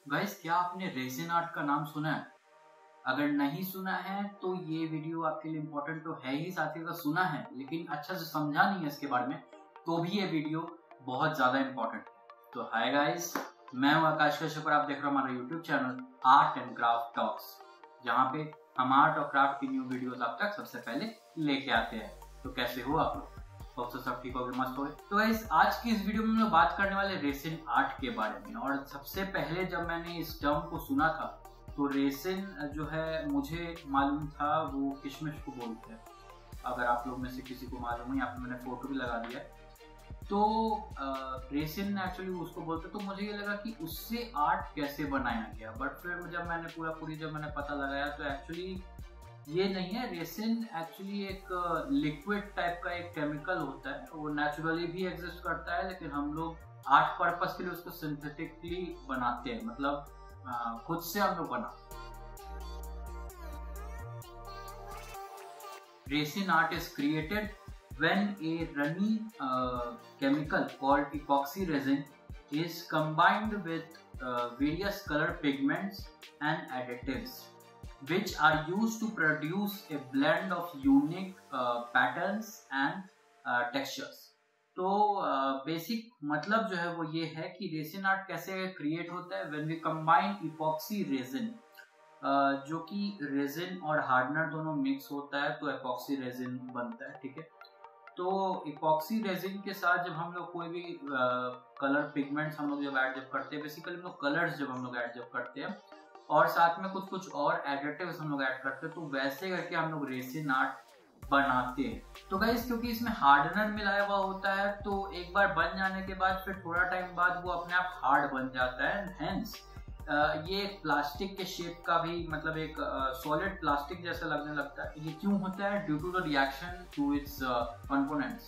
Guys, क्या आपने resin art का नाम सुना है? अगर नहीं सुना है तो ये वीडियो आपके लिए इम्पोर्टेंट तो है ही, साथ ही अगर सुना है लेकिन अच्छा से समझा नहीं है इसके बारे में तो भी ये वीडियो बहुत ज्यादा इम्पोर्टेंट है। तो हाय गाइस, मैं हूं आकाश कश्यप और आप देख रहे हो हमारा YouTube channel art and craft talks, जहाँ पे हम आर्ट और क्राफ्ट की न्यू वीडियोस आप तक सबसे पहले लेके आते हैं। तो कैसे हो आप लोग? तो सब ठीक हो गए, मस्त हो गए। तो गाइस, आज की इस वीडियो में हम लोग बात करने वाले रेसिन आर्ट के बारे में। और सबसे पहले जब मैंने इस टर्म को सुना था तो रेसिन जो है मुझे मालूम था वो किशमिश को बोलते हैं। अगर आप लोग में से किसी को मालूम है, यहाँ पे मैंने फोटो भी लगा दिया है। तो रेसिन एक्चुअली उसको बोलते, तो मुझे ये लगा कि उससे आर्ट कैसे बनाया गया। बट फिर जब मैंने जब मैंने पता लगाया तो एक्चुअली ये नहीं है। रेसिन एक्चुअली एक लिक्विड टाइप का एक केमिकल होता है, वो नेचुरली भी एग्जिस्ट करता है, लेकिन हम लोग आर्ट पर्पस के लिए उसको सिंथेटिकली बनाते हैं, मतलब खुद से हम लोग बनाते हैं। Resin art is created when a runny chemical called epoxy resin is combined with various color pigments and additives which are used to produce a blend of unique patterns and textures. तो basic मतलब जो है वो ये है कि resin art कैसे create होता है when we combine epoxy resin, जो कि रेजिन और हार्डनर दोनों मिक्स होता है तो एपॉक्सी रेजिन बनता है। ठीक है, तो इपॉक्सी रेजिन के साथ जब हम लोग कोई भी कलर पिगमेंट्स हम लोग जब ऐड करते हैं, बेसिकली हम लोग कलर्स जब हम लोग ऐड करते हैं और साथ में कुछ और एडिटिव्स हम लोग ऐड करते हैं, तो वैसे करके हम लोग रेसिन आर्ट बनाते हैं। तो गाइस, क्योंकि इसमें हार्डनर मिलाया हुआ होता है तो एक बार बन जाने के बाद फिर थोड़ा टाइम बाद वो अपने आप हार्ड बन जाता है। हेंस ये प्लास्टिक के शेप का भी, मतलब एक सॉलिड प्लास्टिक जैसा लगने लगता है। ये क्यों होता है? Due to the reaction to its components.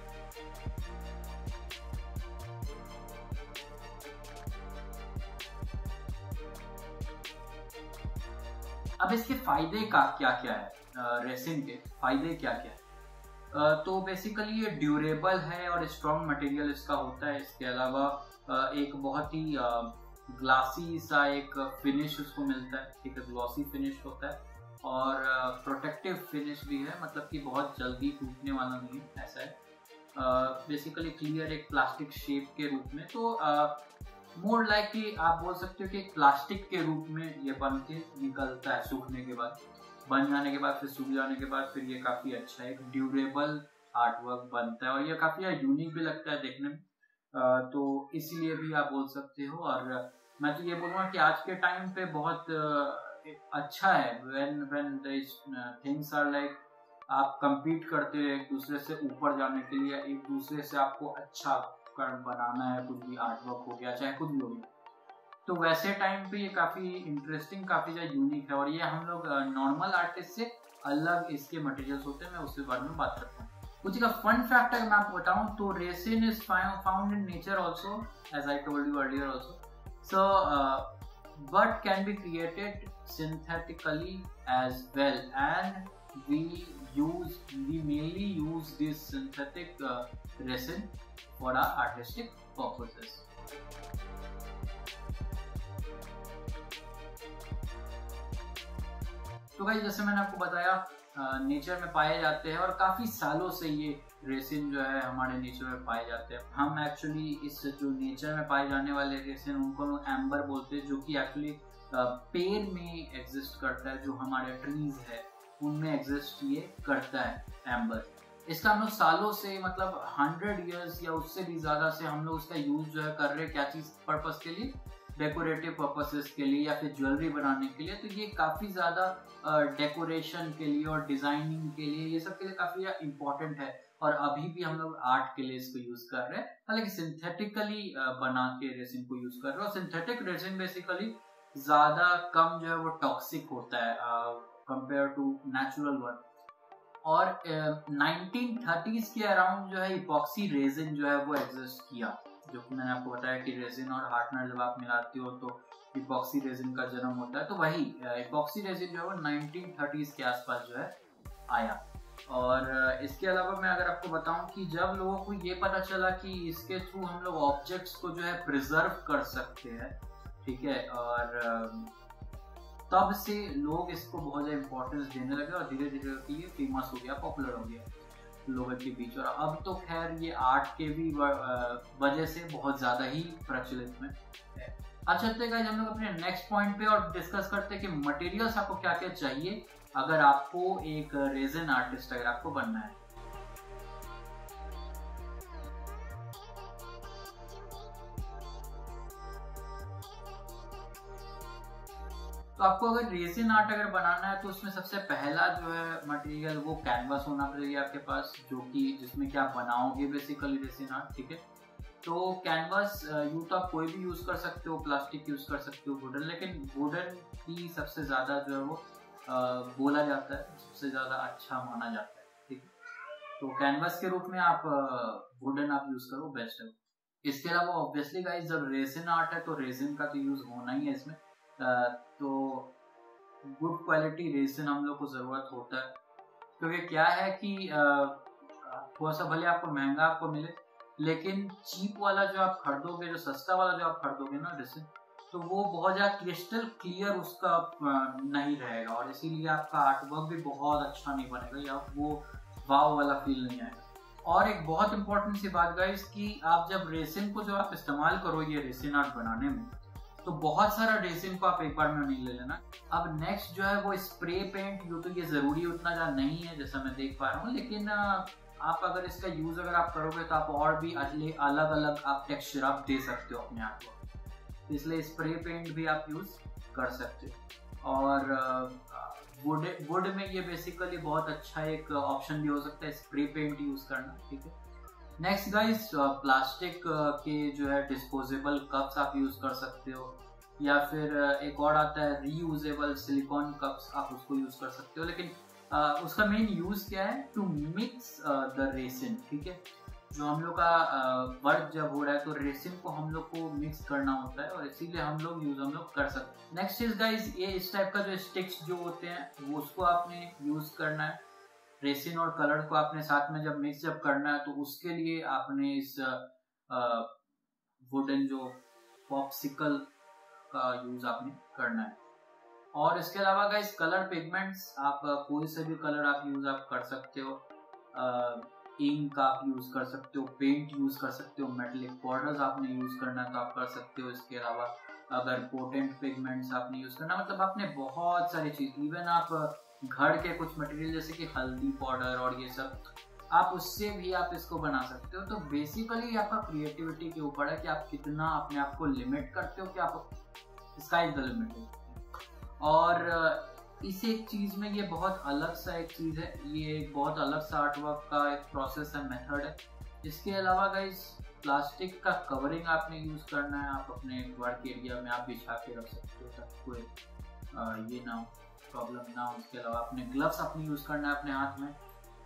अब इसके फायदे का क्या क्या है? रेसिन के फायदे क्या क्या है? तो बेसिकली ये ड्यूरेबल है और स्ट्रॉन्ग मटेरियल इसका होता है। इसके अलावा एक बहुत ही ग्लासी सा एक फिनिश उसको मिलता है। ठीक है, ग्लॉसी फिनिश होता है और प्रोटेक्टिव फिनिश भी है, मतलब कि बहुत जल्दी टूटने वाला नहीं है, ऐसा है। बेसिकली क्लियर एक प्लास्टिक शेप के रूप में, तो मोर लाइक कि आप बोल सकते हो कि प्लास्टिक के रूप में ये बन के निकलता है सूखने के बाद, बन जाने के बाद, फिर सूख जाने के बाद फिर ये काफी अच्छा एक ड्यूरेबल आर्टवर्क बनता है और ये काफी यूनिक भी लगता है देखने में। तो इसीलिए भी आप बोल सकते हो। और मैं तो ये बोलूँगा कि आज के टाइम पे बहुत अच्छा है when these things are like आप compete करते हो एक दूसरे से ऊपर जाने के लिए, एक दूसरे से आपको अच्छा बनाना है, कुछ भी आर्टवर्क हो गया चाहे कुछ भी हो गया, तो वैसे टाइम पे ये काफी इंटरेस्टिंग, काफी ज्यादा यूनिक है। और ये हम लोग नॉर्मल आर्टिस्ट से अलग इसके मटेरियल्स होते हैं, मैं उसके बारे में बात करता हूँ। कुछ का फन फैक्ट अगर मैं आपको बताऊं तो resin is found in nature also, as I told you earlier also. So but can be created synthetically as well, and we mainly use this synthetic resin for our artistic purposes. तो भाई, जैसे मैंने आपको बताया, nature में पाए जाते हैं और काफी सालों से ये रेसिन जो है हमारे नेचर में पाए जाते हैं। हम एक्चुअली इस जो नेचर में पाए जाने वाले रेसिन उनको हम एम्बर बोलते हैं, जो कि एक्चुअली पेड़ में एग्जिस्ट करता है, जो हमारे ट्रीज है उनमें एग्जिस्ट ये करता है एम्बर। इसका हम लोग सालों से, मतलब 100 years या उससे भी ज्यादा से हम लोग उसका यूज जो है कर रहे हैं। क्या चीज पर्पस के लिए? डेकोरेटिव पर्पसेस के लिए या फिर ज्वेलरी बनाने के लिए। तो ये काफी ज्यादा डेकोरेशन के लिए और डिजाइनिंग के लिए, ये सब के लिए काफी इम्पोर्टेंट है। और अभी भी हम लोग आर्ट के लिए इसको यूज कर रहे हैं, हालांकि सिंथेटिकली बना के रेसिन को यूज कर रहे हैं। और सिंथेटिक रेसिन बेसिकली ज्यादा कम जो है वो टॉक्सिक होता है कंपेयर टू नेचुरल वन। और 1930s के अराउंड जो है इपॉक्सी रेजिन जो है वो एग्जिस्ट किया, जो कि मैंने आपको बताया कि रेजिन और हार्डनर जब आप मिलाते हो तो इपॉक्सी रेजिन का जन्म होता है। तो वही इपॉक्सी रेजिन जो है वो 1930s के आसपास जो है आया। और इसके अलावा मैं अगर आपको बताऊं कि जब लोगों को ये पता चला कि इसके थ्रू हम लोग ऑब्जेक्ट्स को जो है प्रिजर्व कर सकते हैं, ठीक है। और तब से लोग इसको बहुत ज़्यादा इम्पोर्टेंस देने लगे और धीरे धीरे ये फेमस हो गया, पॉपुलर हो गया लोगों के बीच। और अब तो खैर ये आर्ट के भी वजह से बहुत ज़्यादा ही प्रचलित में है। अब चलते गाइस हम लोग अपने नेक्स्ट पॉइंट पे और डिस्कस करते हैं कि मटेरियल्स आपको क्या क्या चाहिए अगर आपको एक रेजिन आर्टिस्ट अगर आपको बनना है। तो आपको अगर रेजिन आर्ट अगर बनाना है तो उसमें सबसे पहला जो है मटेरियल वो कैनवास होना चाहिए आपके पास, जो कि जिसमें कि आप बनाओगे बेसिकली रेजिन आर्ट, ठीक है। तो कैनवास यूँ तो आप कोई भी यूज़ कर सकते हो, प्लास्टिक यूज़ कर सकते हो, वुडन, लेकिन वुडन ही सबसे ज़्यादा जो है वो बोला जाता है, सबसे ज़्यादा अच्छा माना जाता है, ठीक है। तो कैनवास के रूप में आप वुडन आप यूज़ करो, बेस्ट है। इसके अलावा ऑब्वियसली गाइस जब रेजिन आर्ट है तो रेजिन का तो यूज़ होना ही है इसमें। तो गुड क्वालिटी रेजिन हम लोग को ज़रूरत होता है, क्योंकि क्या है कि थोड़ा सा भले आपको महंगा आपको मिले, लेकिन चीप वाला जो आप खरीदोगे, जो सस्ता वाला जो आप खरीदोगे ना रेजिन, तो वो बहुत ज़्यादा क्रिस्टल क्लियर उसका नहीं रहेगा और इसीलिए आपका आर्टवर्क भी बहुत अच्छा नहीं बनेगा या वो वाव वाला फील नहीं आएगा। और एक बहुत इंपॉर्टेंट सी बात गाइस कि आप जब रेजिन को जो आप इस्तेमाल करोगे रेजिन आर्ट बनाने में, तो बहुत सारा रेजिन को आप एक बार में नहीं ले लेना। अब नेक्स्ट जो है वो स्प्रे पेंट, जो तो ये ज़रूरी उतना ज़्यादा नहीं है जैसा मैं देख पा रहा हूँ, लेकिन आप अगर इसका यूज़ अगर आप करोगे तो आप और भी अलग अलग आप टेक्सचर आप दे सकते हो अपने आप को, इसलिए स्प्रे पेंट भी आप यूज़ कर सकते हो। और वुड में ये बेसिकली बहुत अच्छा एक ऑप्शन भी हो सकता है स्प्रे पेंट यूज़ करना, ठीक है। नेक्स्ट गाइस प्लास्टिक के जो है डिस्पोजेबल कप्स आप यूज़ कर सकते हो, या फिर एक और आता है रीयूजेबल सिलिकॉन कप्स, आप उसको यूज़ कर सकते हो। लेकिन उसका मेन यूज़ क्या है, टू मिक्स द रेसिन, ठीक है। जो हम लोग का वर्क जब हो रहा है तो रेसिन को हम लोग को मिक्स करना होता है और इसीलिए हम लोग कर सकते हैं। नेक्स्ट इज गाइस ये इस टाइप का जो स्टिक्स जो होते हैं वो उसको आपने यूज़ करना है। रेसिन और कलर को आपने साथ में जब मिक्स जब करना है तो उसके लिए आपने इस वुडन जो पॉप्सिकल का यूज आपने करना है। और इसके अलावा गाइस कलर पिगमेंट्स आप कोई से भी कलर आप यूज आप कर सकते हो, इंक आप यूज कर सकते हो, पेंट यूज कर सकते हो, मेटेलिक पाउडर्स आपने यूज करना है तो आप कर सकते हो। इसके अलावा अगर पोटेंट पिगमेंट्स आपने यूज करना, मतलब आपने बहुत सारी चीज, इवन आप घर के कुछ मटेरियल जैसे कि हल्दी पाउडर और ये सब, आप उससे भी आप इसको बना सकते हो। तो बेसिकली आपका क्रिएटिविटी के ऊपर है कि आप कितना अपने आप को लिमिट करते हो, कि आप स्काई इज द लिमिट है। और इस एक चीज में ये बहुत अलग सा एक चीज है, ये एक बहुत अलग सा आर्टवर्क का एक प्रोसेस है, मेथड है। इसके अलावा गाइस प्लास्टिक का कवरिंग आपने यूज करना है, आप अपने वर्क एरिया में आप बिछा के रख सकते हो ताकि कोई ये ना हो, प्रॉब्लम ना हो। इसके अलावा अपने ग्लव्स अपने यूज करना है अपने हाथ में,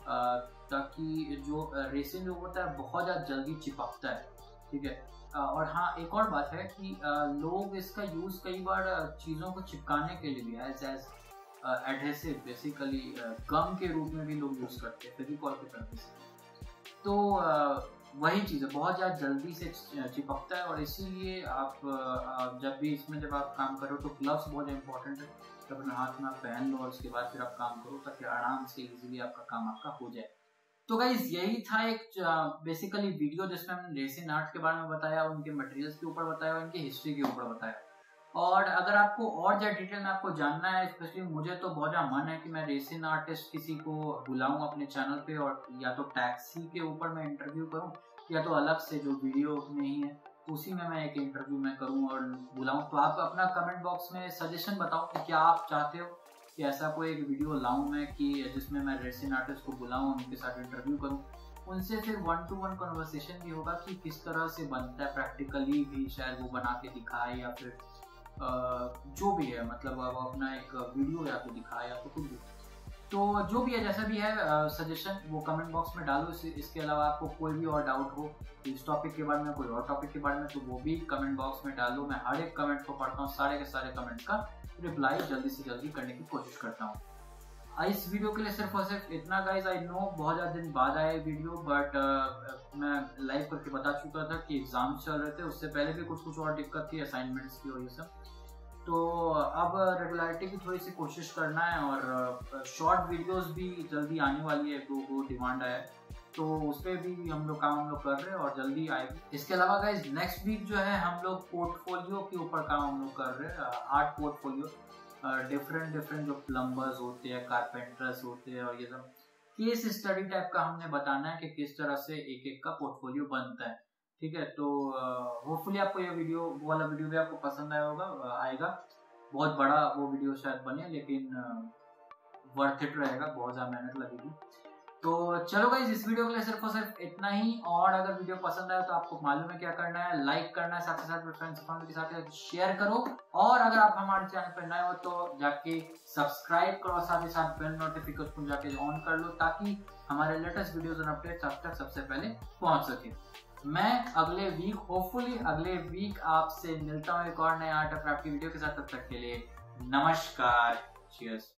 ताकि जो रेसिन जो होता है बहुत ज़्यादा जल्दी चिपकता है, ठीक है। और हाँ एक और बात है कि लोग इसका यूज़ कई बार चीज़ों को चिपकाने के लिए भी एज एडहेसिव, बेसिकली गम के रूप में भी लोग यूज़ करते हैं फेविकॉल के तरह से। तो वही चीज़ है, बहुत ज़्यादा जल्दी से चिपकता है और इसीलिए आप जब भी इसमें जब आप काम करो तो ग्लव्स बहुत इंपॉर्टेंट है, अपने हाथ में आप पहन लो और उसके बाद फिर आप काम करो ताकि आराम से इजीली आपका काम आपका हो जाए। तो गाइज यही था एक बेसिकली वीडियो जिसमें हमने रेसिन आर्ट के बारे में बताया, उनके मटेरियल्स के ऊपर बताया और उनकी हिस्ट्री के ऊपर बताया। और अगर आपको और ज़्यादा डिटेल में आपको जानना है, स्पेशली मुझे तो बहुत ज़्यादा मन है कि मैं रेसिन आर्टिस्ट किसी को बुलाऊं अपने चैनल पे, और या तो टैक्सी के ऊपर मैं इंटरव्यू करूं या तो अलग से जो वीडियो में ही है उसी में मैं एक इंटरव्यू में करूं और बुलाऊं। तो आप अपना कमेंट बॉक्स में सजेशन बताओ कि क्या आप चाहते हो कि ऐसा कोई एक वीडियो लाऊं मैं कि जिसमें मैं रेसिन आर्टिस्ट को बुलाऊं, उनके साथ इंटरव्यू करूं, उनसे फिर 1-to-1 कन्वर्सेशन भी होगा कि किस तरह से बनता है, प्रैक्टिकली भी शायद वो बना के दिखाए या फिर जो भी है, मतलब अब अपना एक वीडियो या तो दिखाए या तो कुछ भी। तो जो भी है जैसा भी है सजेशन वो कमेंट बॉक्स में डालो। इसके अलावा आपको कोई भी और डाउट हो इस टॉपिक के बारे में, कोई और टॉपिक के बारे में, तो वो भी कमेंट बॉक्स में डालो। मैं हर एक कमेंट को पढ़ता हूँ, सारे के सारे कमेंट्स का रिप्लाई जल्दी से जल्दी करने की कोशिश करता हूँ। इस वीडियो के लिए सिर्फ और सिर्फ इतना गाइज। आई नो बहुत ज़्यादा दिन बाद आया वीडियो, बट मैं लाइव करके बता चुका था कि एग्जाम चल रहे थे, उससे पहले भी कुछ और दिक्कत थी असाइनमेंट्स की वजह से। तो अब रेगुलरिटी की थोड़ी सी कोशिश करना है, और शॉर्ट वीडियोस भी जल्दी आने वाली है, वो डिमांड है, तो उस पर भी हम लोग कर रहे हैं और जल्दी आएगी। इसके अलावा गाइज नेक्स्ट वीक जो है हम लोग पोर्टफोलियो के ऊपर काम हम लोग कर रहे हैं, आर्ट पोर्टफोलियो। डिफरेंट जो प्लम्बर्स होते हैं, कारपेंटर्स होते हैं, और ये सब केस स्टडी टाइप का हमने बताना है कि किस तरह से एक एक का पोर्टफोलियो बनता है। ठीक है, तो होपफुली आपको ये वीडियो, वो वाला वीडियो भी आपको पसंद आएगा। बहुत बड़ा वो वीडियो शायद बने, लेकिन वर्थ इट रहेगा, बहुत ज़्यादा मेहनत लगेगी। तो चलो गाइस, इस वीडियो के लिए सिर्फ और सिर्फ इतना ही। और अगर वीडियो पसंद आए तो आपको मालूम है क्या करना है, लाइक करना है, साथ ही साथ फ्रेंड्स फैमिली के साथ शेयर करो। और अगर आप हमारे चैनल पर नए हो तो जाके सब्सक्राइब करो, साथ ही साथ बेल नोटिफिकेशन को जाके ऑन कर लो, ताकि हमारे लेटेस्ट वीडियोस और अपडेट्स आप तक सबसे पहले पहुंच सके। मैं अगले वीक, होपफुली अगले वीक आपसे मिलता हूँ एक और नए आर्ट एंड क्राफ्ट की वीडियो के साथ। तब तक के लिए नमस्कार, चीयर्स।